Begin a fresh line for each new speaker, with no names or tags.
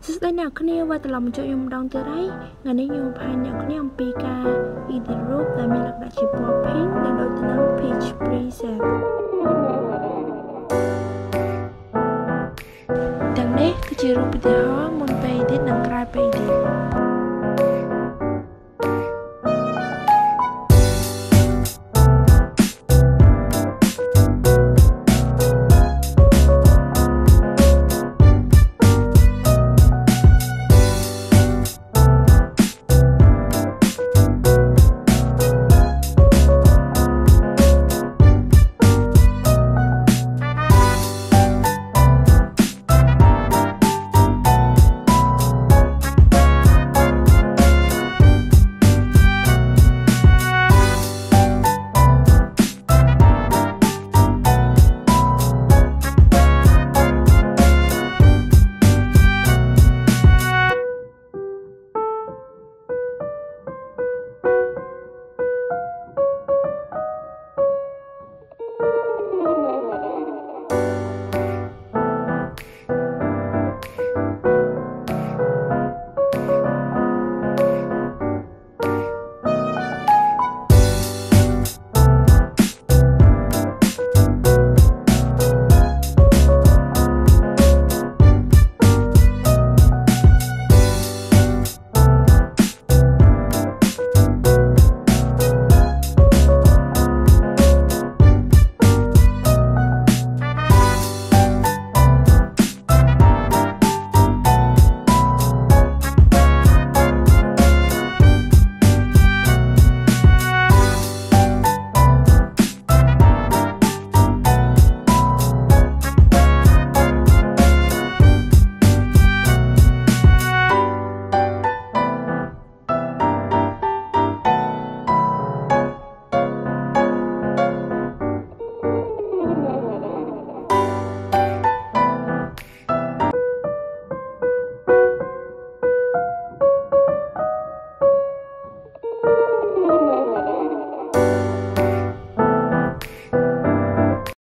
សួស្តីអ្នកគ្នាវិលត្រឡប់មកជួបខ្ញុំម្ដងទៀតហើយថ្ងៃនេះខ្ញុំបង្ហាញអ្នកគ្នាអំពីការ edit រូបដែលមានលក្ខណៈជាពណ៌ pink និងដូចទៅនឹង peach preset ទាំងនេះគឺជារូបឧទាហរណ៍មុនពេល edit និងក្រោយពេល edit